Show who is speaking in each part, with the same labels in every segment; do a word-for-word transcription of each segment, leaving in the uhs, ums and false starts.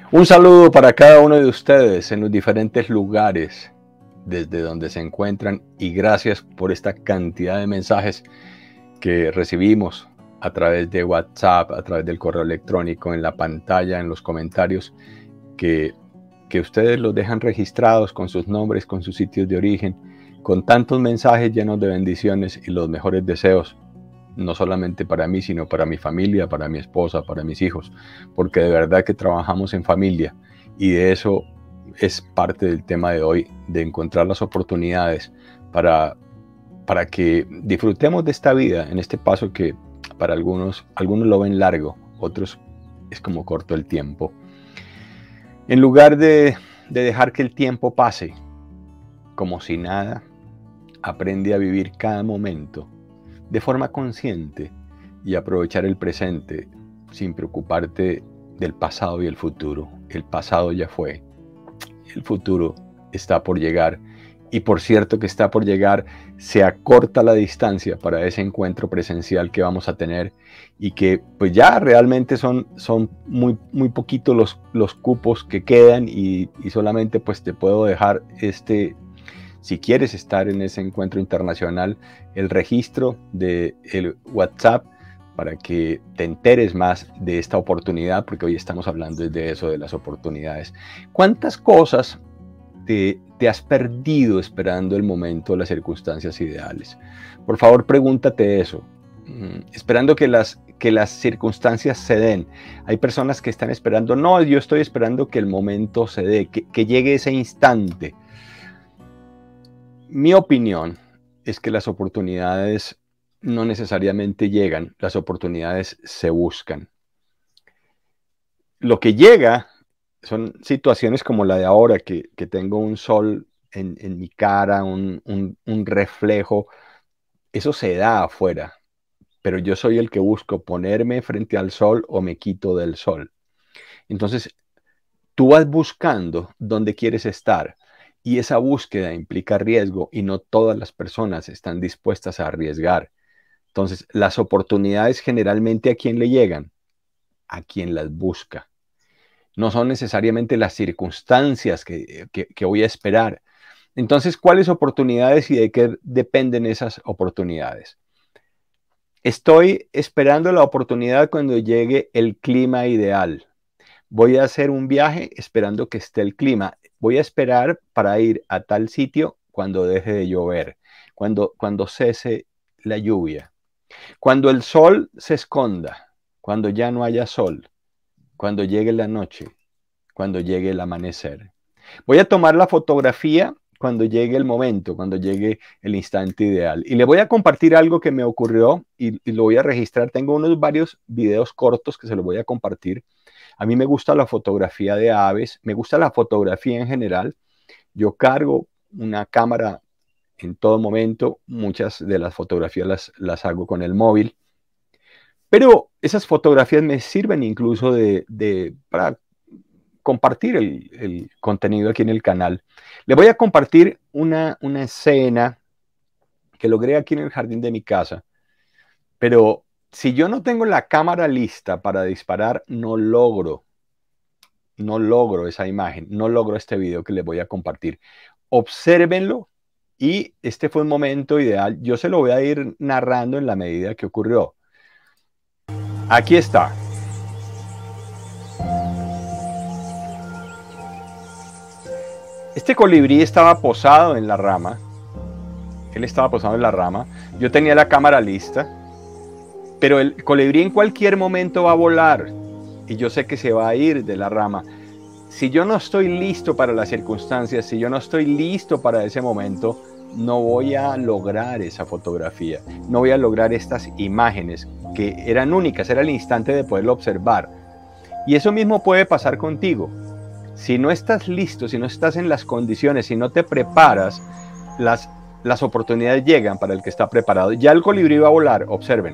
Speaker 1: Un saludo para cada uno de ustedes en los diferentes lugares desde donde se encuentran y gracias por esta cantidad de mensajes que recibimos a través de WhatsApp, a través del correo electrónico, en la pantalla, en los comentarios, que, que ustedes los dejan registrados con sus nombres, con sus sitios de origen, con tantos mensajes llenos de bendiciones y los mejores deseos, no solamente para mí, sino para mi familia, para mi esposa, para mis hijos, porque de verdad que trabajamos en familia y de eso es parte del tema de hoy, de encontrar las oportunidades para, para que disfrutemos de esta vida, en este paso que para algunos, algunos lo ven largo, otros es como corto el tiempo. En lugar de, de dejar que el tiempo pase como si nada, aprende a vivir cada momento de forma consciente y aprovechar el presente sin preocuparte del pasado y el futuro. El pasado ya fue, el futuro está por llegar y por cierto que está por llegar, se acorta la distancia para ese encuentro presencial que vamos a tener y que pues ya realmente son, son muy, muy poquitos los, los cupos que quedan y, y solamente pues te puedo dejar este. Si quieres estar en ese encuentro internacional, el registro del WhatsApp para que te enteres más de esta oportunidad, porque hoy estamos hablando de eso, de las oportunidades. ¿Cuántas cosas te, te has perdido esperando el momento, las circunstancias ideales? Por favor, pregúntate eso, esperando que las, que las circunstancias se den. Hay personas que están esperando, no, yo estoy esperando que el momento se dé, que, que llegue ese instante. Mi opinión es que las oportunidades no necesariamente llegan, las oportunidades se buscan. Lo que llega son situaciones como la de ahora, que, que tengo un sol en, en mi cara, un, un, un reflejo. Eso se da afuera, pero yo soy el que busco ponerme frente al sol o me quito del sol. Entonces, tú vas buscando dónde quieres estar. Y esa búsqueda implica riesgo y no todas las personas están dispuestas a arriesgar. Entonces, las oportunidades generalmente ¿a quién le llegan? A quien las busca. No son necesariamente las circunstancias que, que, que voy a esperar. Entonces, ¿cuáles oportunidades y de qué dependen esas oportunidades? Estoy esperando la oportunidad cuando llegue el clima ideal. Voy a hacer un viaje esperando que esté el clima. Voy a esperar para ir a tal sitio cuando deje de llover, cuando, cuando cese la lluvia, cuando el sol se esconda, cuando ya no haya sol, cuando llegue la noche, cuando llegue el amanecer. Voy a tomar la fotografía cuando llegue el momento, cuando llegue el instante ideal. Y le voy a compartir algo que me ocurrió y, y lo voy a registrar. Tengo unos varios videos cortos que se los voy a compartir. A mí me gusta la fotografía de aves, me gusta la fotografía en general. Yo cargo una cámara en todo momento, muchas de las fotografías las, las hago con el móvil, pero esas fotografías me sirven incluso de, de, para compartir el, el contenido aquí en el canal. Le voy a compartir una, una escena que logré aquí en el jardín de mi casa, pero si yo no tengo la cámara lista para disparar, no logro, no logro esa imagen, no logro este video que les voy a compartir. Obsérvenlo y este fue un momento ideal. Yo se lo voy a ir narrando en la medida que ocurrió. Aquí está. Este colibrí estaba posado en la rama. Él estaba posado en la rama. Yo tenía la cámara lista. Pero el colibrí en cualquier momento va a volar y yo sé que se va a ir de la rama. Si yo no estoy listo para las circunstancias, si yo no estoy listo para ese momento, no voy a lograr esa fotografía, no voy a lograr estas imágenes que eran únicas, era el instante de poderlo observar. Y eso mismo puede pasar contigo. Si no estás listo, si no estás en las condiciones, si no te preparas, las, las oportunidades llegan para el que está preparado. Ya el colibrí va a volar, observen.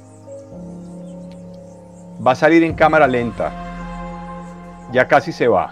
Speaker 1: Va a salir en cámara lenta. Ya casi se va.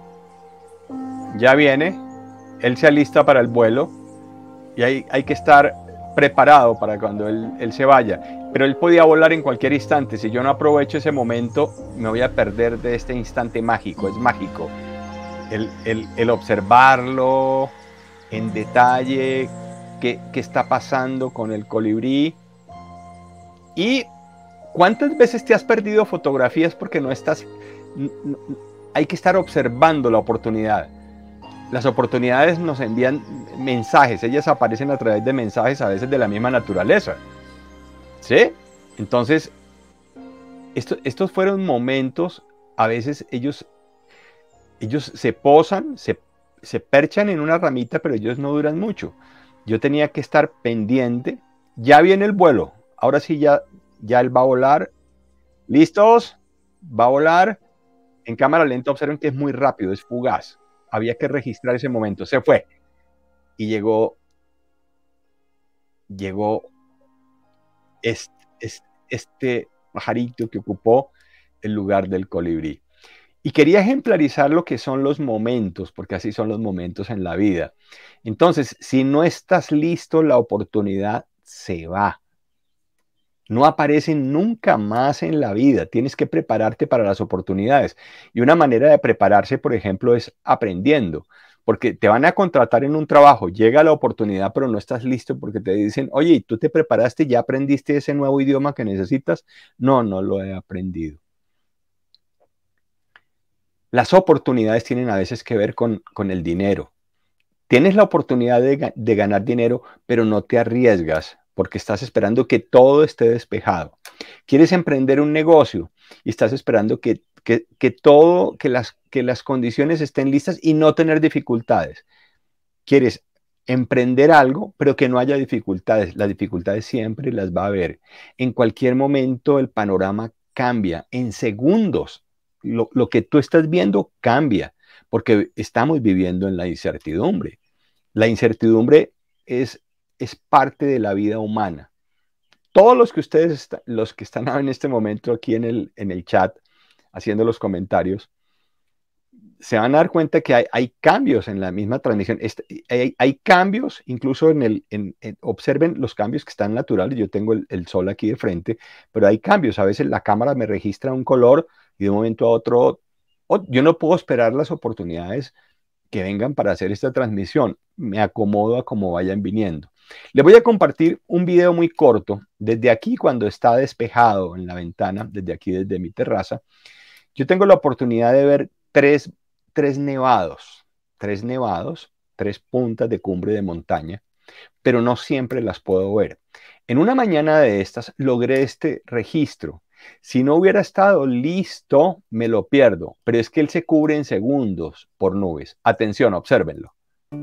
Speaker 1: Ya viene. Él se alista para el vuelo. Y hay, hay que estar preparado para cuando él, él se vaya. pero él podía volar en cualquier instante. Si yo no aprovecho ese momento, me voy a perder de este instante mágico. Es mágico el, el, el observarlo en detalle, qué, qué está pasando con el colibrí. Y ¿cuántas veces te has perdido fotografías porque no estás... No, hay que estar observando la oportunidad. Las oportunidades nos envían mensajes, ellas aparecen a través de mensajes a veces de la misma naturaleza. ¿Sí? Entonces, esto, estos fueron momentos, a veces ellos, ellos se posan, se, se perchan en una ramita, pero ellos no duran mucho. Yo tenía que estar pendiente. Ya viene el vuelo. Ahora sí, ya, ya él va a volar. ¿Listos? Va a volar. En cámara lenta observen que es muy rápido, es fugaz. Había que registrar ese momento. Se fue. Y llegó, llegó este, este, este pajarito que ocupó el lugar del colibrí. Y quería ejemplarizar lo que son los momentos, porque así son los momentos en la vida. Entonces, si no estás listo, la oportunidad se va. No aparecen nunca más en la vida. Tienes que prepararte para las oportunidades. Y una manera de prepararse, por ejemplo, es aprendiendo. Porque te van a contratar en un trabajo, llega la oportunidad, pero no estás listo porque te dicen, oye, ¿tú te preparaste? ¿Ya aprendiste ese nuevo idioma que necesitas? No, no lo he aprendido. Las oportunidades tienen a veces que ver con, con el dinero. Tienes la oportunidad de, de ganar dinero, pero no te arriesgas porque estás esperando que todo esté despejado. Quieres emprender un negocio y estás esperando que, que, que todo, que las, que las condiciones estén listas y no tener dificultades. Quieres emprender algo, pero que no haya dificultades. Las dificultades siempre las va a haber. En cualquier momento el panorama cambia. En segundos, lo, lo que tú estás viendo cambia, porque estamos viviendo en la incertidumbre. La incertidumbre es, es parte de la vida humana. Todos los que ustedes, está, los que están en este momento aquí en el, en el chat, haciendo los comentarios, se van a dar cuenta que hay, hay cambios en la misma transmisión. Este, hay, hay, cambios, incluso en el, en, en, observen los cambios que están naturales. Yo tengo el, el sol aquí de frente, pero hay cambios. A veces la cámara me registra un color y de un momento a otro, oh, yo no puedo esperar las oportunidades que vengan para hacer esta transmisión. Me acomodo a cómo vayan viniendo. Les voy a compartir un video muy corto desde aquí cuando está despejado en la ventana, desde aquí, desde mi terraza. Yo tengo la oportunidad de ver tres, tres nevados, tres nevados, tres puntas de cumbre de montaña, pero no siempre las puedo ver. En una mañana de estas logré este registro. Si no hubiera estado listo, me lo pierdo, pero es que él se cubre en segundos por nubes. Atención, obsérvenlo.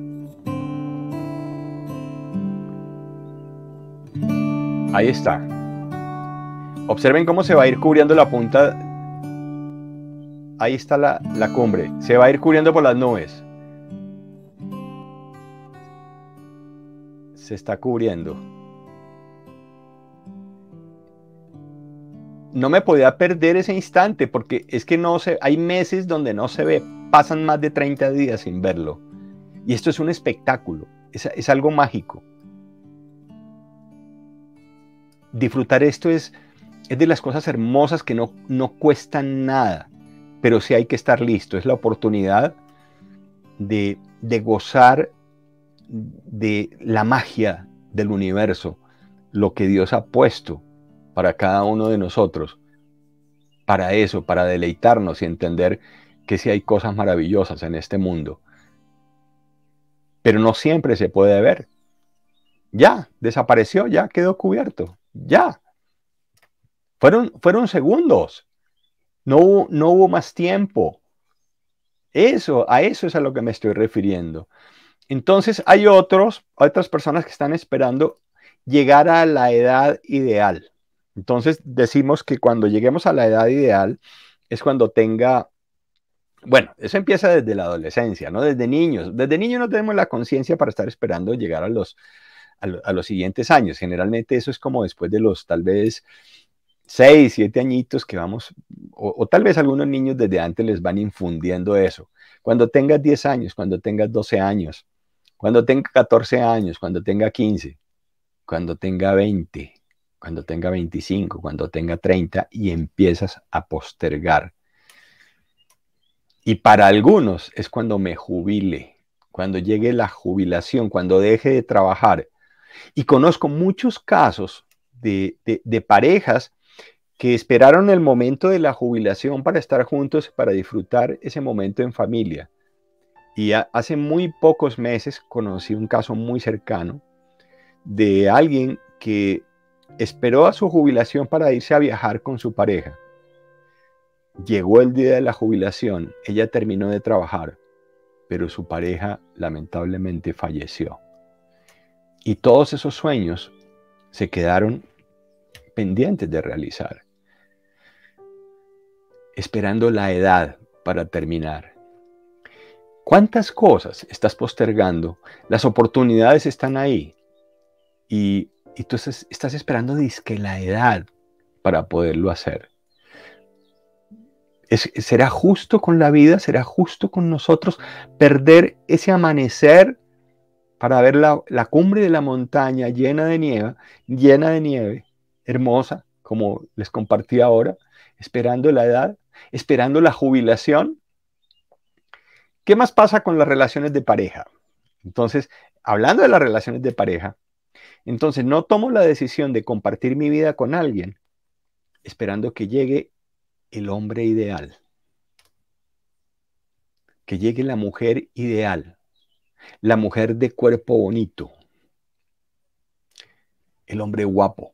Speaker 1: Ahí está. Observen cómo se va a ir cubriendo la punta. Ahí está la, la cumbre. Se va a ir cubriendo por las nubes. Se está cubriendo. No me podía perder ese instante porque es que no se, hay meses donde no se ve. Pasan más de treinta días sin verlo. Y esto es un espectáculo. Es, es algo mágico. Disfrutar esto es, es de las cosas hermosas que no, no cuestan nada. Pero sí hay que estar listo. Es la oportunidad de, de gozar de la magia del universo, lo que Dios ha puesto para cada uno de nosotros, para eso, para deleitarnos y entender que sí hay cosas maravillosas en este mundo. Pero no siempre se puede ver. Ya, desapareció, ya quedó cubierto, ya. Fueron, fueron segundos. No hubo, no hubo más tiempo. Eso, a eso es a lo que me estoy refiriendo. Entonces hay otros, otras personas que están esperando llegar a la edad ideal. Entonces decimos que cuando lleguemos a la edad ideal es cuando tenga, bueno, eso empieza desde la adolescencia, ¿no? Desde niños. Desde niños no tenemos la conciencia para estar esperando llegar a los, a, lo, a los siguientes años. Generalmente eso es como después de los tal vez seis, siete añitos que vamos, o, o tal vez algunos niños desde antes les van infundiendo eso. Cuando tengas diez años, cuando tengas doce años, cuando tenga catorce años, cuando tenga quince, cuando tenga veinte, cuando tenga veinticinco, cuando tenga treinta, y empiezas a postergar. Y para algunos es cuando me jubile, cuando llegue la jubilación, cuando deje de trabajar. Y conozco muchos casos de, de, de parejas que esperaron el momento de la jubilación para estar juntos, para disfrutar ese momento en familia. Y a, hace muy pocos meses conocí un caso muy cercano de alguien que esperó a su jubilación para irse a viajar con su pareja. Llegó el día de la jubilación, ella terminó de trabajar, pero su pareja lamentablemente falleció. Y todos esos sueños se quedaron pendientes de realizar, esperando la edad para terminar. ¿Cuántas cosas estás postergando? Las oportunidades están ahí y, y tú estás, estás esperando dizque la edad para poderlo hacer. ¿Es, ¿Será justo con la vida? ¿Será justo con nosotros perder ese amanecer para ver la, la cumbre de la montaña llena de nieve, llena de nieve, hermosa, como les compartí ahora, esperando la edad, esperando la jubilación? ¿Qué más pasa con las relaciones de pareja? Entonces, hablando de las relaciones de pareja, entonces no tomo la decisión de compartir mi vida con alguien esperando que llegue el hombre ideal, que llegue la mujer ideal, la mujer de cuerpo bonito, el hombre guapo,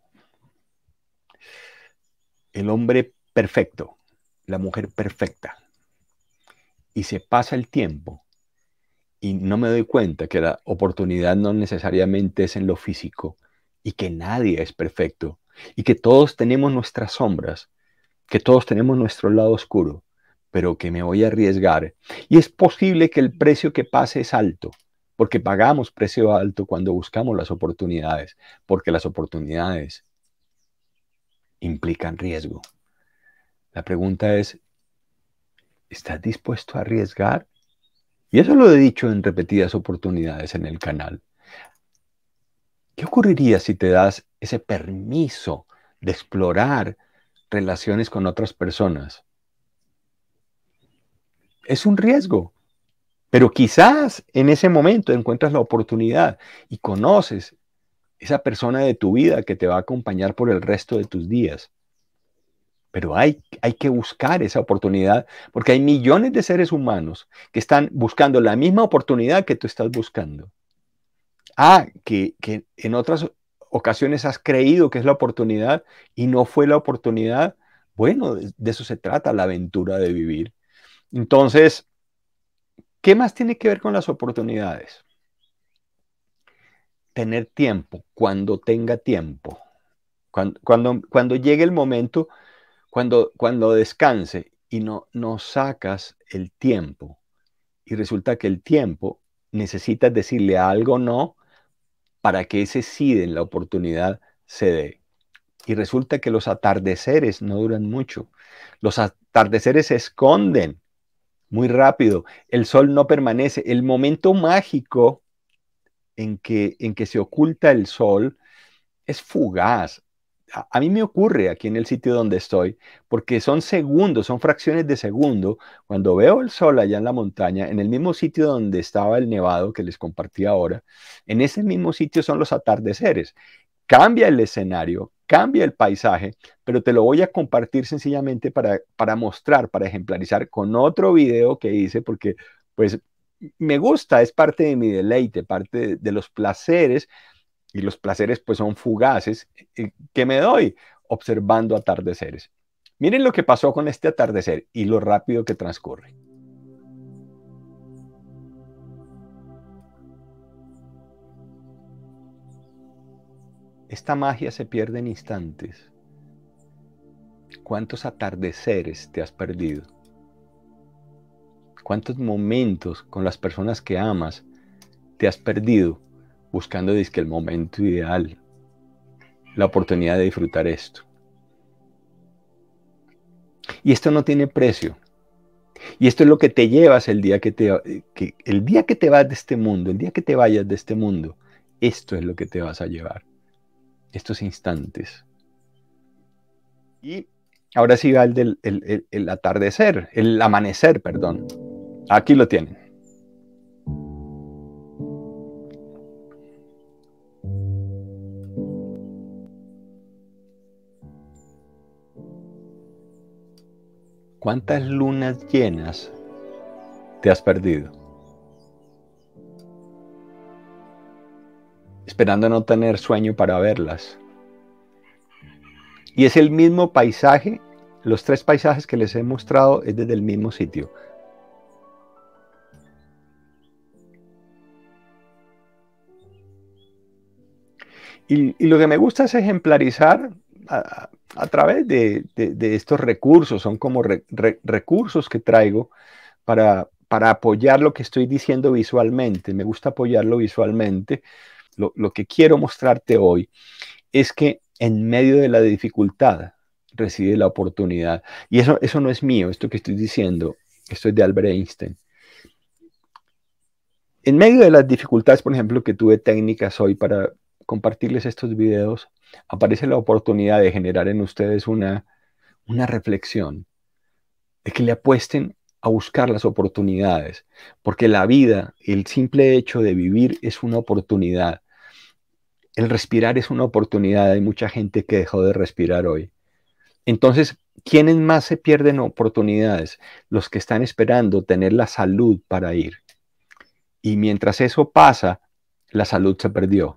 Speaker 1: el hombre perfecto, la mujer perfecta. Y se pasa el tiempo y no me doy cuenta que la oportunidad no necesariamente es en lo físico y que nadie es perfecto y que todos tenemos nuestras sombras, que todos tenemos nuestro lado oscuro, pero que me voy a arriesgar. Y es posible que el precio que pase es alto, porque pagamos precio alto cuando buscamos las oportunidades, porque las oportunidades implican riesgo. La pregunta es, ¿estás dispuesto a arriesgar? Y eso lo he dicho en repetidas oportunidades en el canal. ¿Qué ocurriría si te das ese permiso de explorar relaciones con otras personas? Es un riesgo, pero quizás en ese momento encuentras la oportunidad y conoces esa persona de tu vida que te va a acompañar por el resto de tus días. Pero hay, hay que buscar esa oportunidad porque hay millones de seres humanos que están buscando la misma oportunidad que tú estás buscando. Ah, que, que en otras ocasiones has creído que es la oportunidad y no fue la oportunidad. Bueno, de, de eso se trata la aventura de vivir. Entonces, ¿qué más tiene que ver con las oportunidades? Tener tiempo, cuando tenga tiempo. Cuando, cuando, cuando llegue el momento, cuando, cuando descanse y no, no sacas el tiempo y resulta que el tiempo necesitas decirle algo no para que ese sí en la oportunidad se dé. Y resulta que los atardeceres no duran mucho. Los atardeceres se esconden muy rápido. El sol no permanece. El momento mágico en que, en que se oculta el sol es fugaz. A, a mí me ocurre aquí en el sitio donde estoy, porque son segundos, son fracciones de segundo. Cuando veo el sol allá en la montaña, en el mismo sitio donde estaba el nevado que les compartí ahora, en ese mismo sitio son los atardeceres. Cambia el escenario, cambia el paisaje, pero te lo voy a compartir sencillamente para, para mostrar, para ejemplarizar con otro video que hice, porque pues me gusta, es parte de mi deleite, parte de, de los placeres, y los placeres pues son fugaces, eh, que me doy observando atardeceres. Miren lo que pasó con este atardecer y lo rápido que transcurre. Esta magia se pierde en instantes. ¿Cuántos atardeceres te has perdido? ¿Cuántos momentos con las personas que amas te has perdido buscando dizque el momento ideal, la oportunidad de disfrutar esto? Y esto no tiene precio. Y esto es lo que te llevas el día que te, que, el día que te vas de este mundo, el día que te vayas de este mundo. Esto es lo que te vas a llevar. Estos instantes. Y ahora sí va el del el, el, el atardecer, el amanecer, perdón. Aquí lo tienen. ¿Cuántas lunas llenas te has perdido? Esperando no tener sueño para verlas. Y es el mismo paisaje, los tres paisajes que les he mostrado es desde el mismo sitio. Y, y lo que me gusta es ejemplarizar a, a través de, de, de, estos recursos, son como re, re, recursos que traigo para, para apoyar lo que estoy diciendo visualmente. Me gusta apoyarlo visualmente. Lo, lo que quiero mostrarte hoy es que en medio de la dificultad reside la oportunidad. Y eso, eso no es mío, esto que estoy diciendo, esto es de Albert Einstein. En medio de las dificultades, por ejemplo, que tuve técnicas hoy para compartirles estos videos, aparece la oportunidad de generar en ustedes una, una reflexión, de que le apuesten a buscar las oportunidades, porque la vida, el simple hecho de vivir es una oportunidad. El respirar es una oportunidad. Hay mucha gente que dejó de respirar hoy. Entonces, ¿quiénes más se pierden oportunidades? Los que están esperando tener la salud para ir. Y mientras eso pasa, la salud se perdió.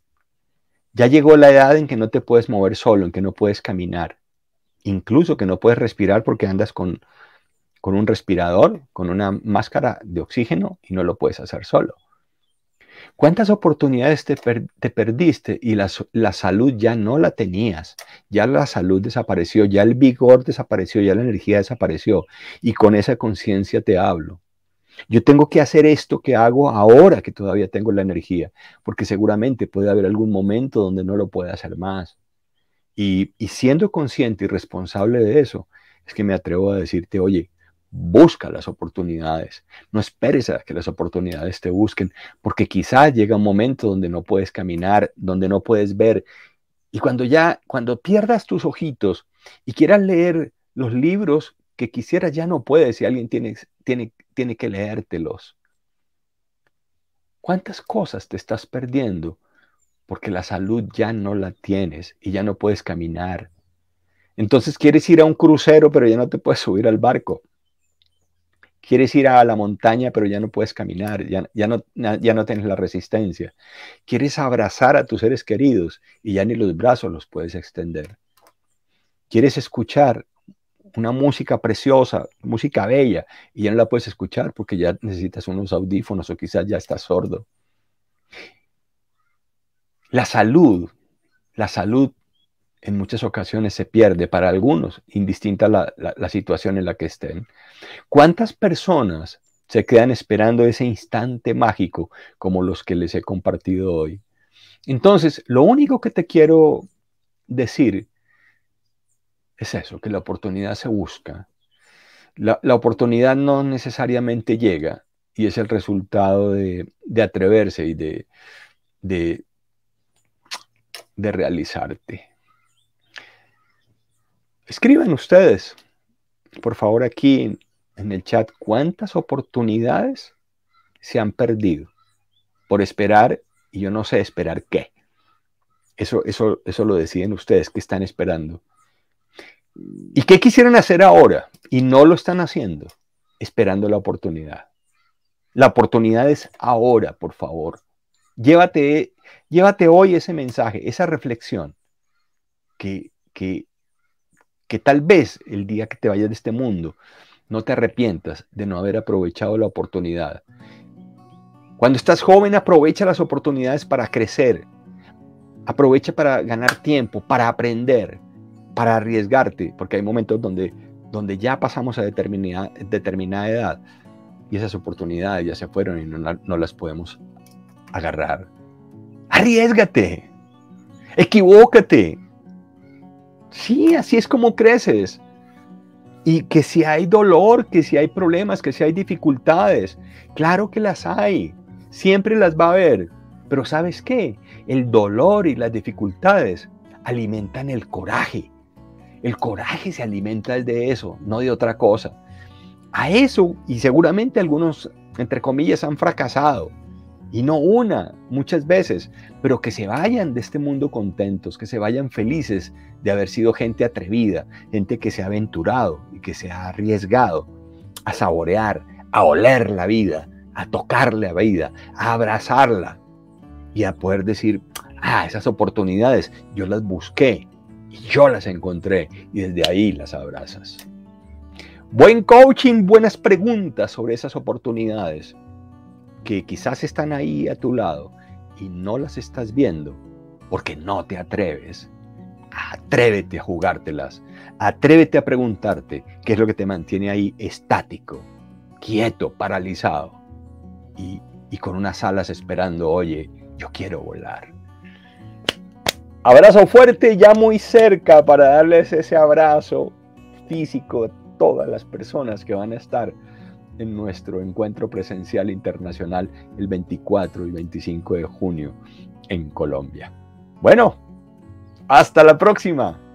Speaker 1: Ya llegó la edad en que no te puedes mover solo, en que no puedes caminar. Incluso que no puedes respirar porque andas con, con un respirador, con una máscara de oxígeno y no lo puedes hacer solo. ¿Cuántas oportunidades te, per te perdiste y la, la salud ya no la tenías? Ya la salud desapareció, ya el vigor desapareció, ya la energía desapareció. Y con esa conciencia te hablo. Yo tengo que hacer esto que hago ahora que todavía tengo la energía, porque seguramente puede haber algún momento donde no lo pueda hacer más. Y, y siendo consciente y responsable de eso, es que me atrevo a decirte, oye, busca las oportunidades. No esperes a que las oportunidades te busquen, porque quizás llega un momento donde no puedes caminar, donde no puedes ver. Y cuando ya, cuando pierdas tus ojitos y quieras leer los libros que quisieras, ya no puedes y alguien tiene, tiene, tiene que leértelos. ¿Cuántas cosas te estás perdiendo? Porque la salud ya no la tienes y ya no puedes caminar. Entonces quieres ir a un crucero, pero ya no te puedes subir al barco. Quieres ir a la montaña, pero ya no puedes caminar, ya, ya, no, ya no tienes la resistencia. Quieres abrazar a tus seres queridos y ya ni los brazos los puedes extender. Quieres escuchar una música preciosa, música bella, y ya no la puedes escuchar porque ya necesitas unos audífonos o quizás ya estás sordo. La salud, la salud en muchas ocasiones se pierde para algunos, indistinta la, la, la situación en la que estén. ¿Cuántas personas se quedan esperando ese instante mágico como los que les he compartido hoy? Entonces, lo único que te quiero decir es eso, que la oportunidad se busca. La, la oportunidad no necesariamente llega y es el resultado de, de atreverse y de, de, de realizarte. Escriban ustedes, por favor, aquí en, en el chat, ¿cuántas oportunidades se han perdido por esperar? Y yo no sé esperar qué. Eso, eso, eso lo deciden ustedes, que están esperando. ¿Y qué quisieran hacer ahora? Y no lo están haciendo, esperando la oportunidad. La oportunidad es ahora, por favor. Llévate, llévate hoy ese mensaje, esa reflexión, que, que, que tal vez el día que te vayas de este mundo, no te arrepientas de no haber aprovechado la oportunidad. Cuando estás joven, aprovecha las oportunidades para crecer. Aprovecha para ganar tiempo, para aprender, para arriesgarte, porque hay momentos donde, donde ya pasamos a determinada, determinada edad y esas oportunidades ya se fueron y no, no las podemos agarrar. Arriésgate, equivócate. Sí, así es como creces. Y que si hay dolor, que si hay problemas, que si hay dificultades, claro que las hay, siempre las va a haber. Pero ¿sabes qué? El dolor y las dificultades alimentan el coraje. El coraje se alimenta de eso, no de otra cosa. A eso, y seguramente algunos, entre comillas, han fracasado. Y no una, muchas veces, pero que se vayan de este mundo contentos, que se vayan felices de haber sido gente atrevida, gente que se ha aventurado y que se ha arriesgado a saborear, a oler la vida, a tocar la vida, a abrazarla y a poder decir, ah, esas oportunidades yo las busqué y yo las encontré y desde ahí las abrazas. Buen coaching, buenas preguntas sobre esas oportunidades que quizás están ahí a tu lado y no las estás viendo porque no te atreves. Atrévete a jugártelas. Atrévete a preguntarte qué es lo que te mantiene ahí estático, quieto, paralizado y, y con unas alas esperando, oye, yo quiero volar. Abrazo fuerte, ya muy cerca para darles ese abrazo físico a todas las personas que van a estar en nuestro encuentro presencial internacional el veinticuatro y veinticinco de junio en Colombia. Bueno, hasta la próxima.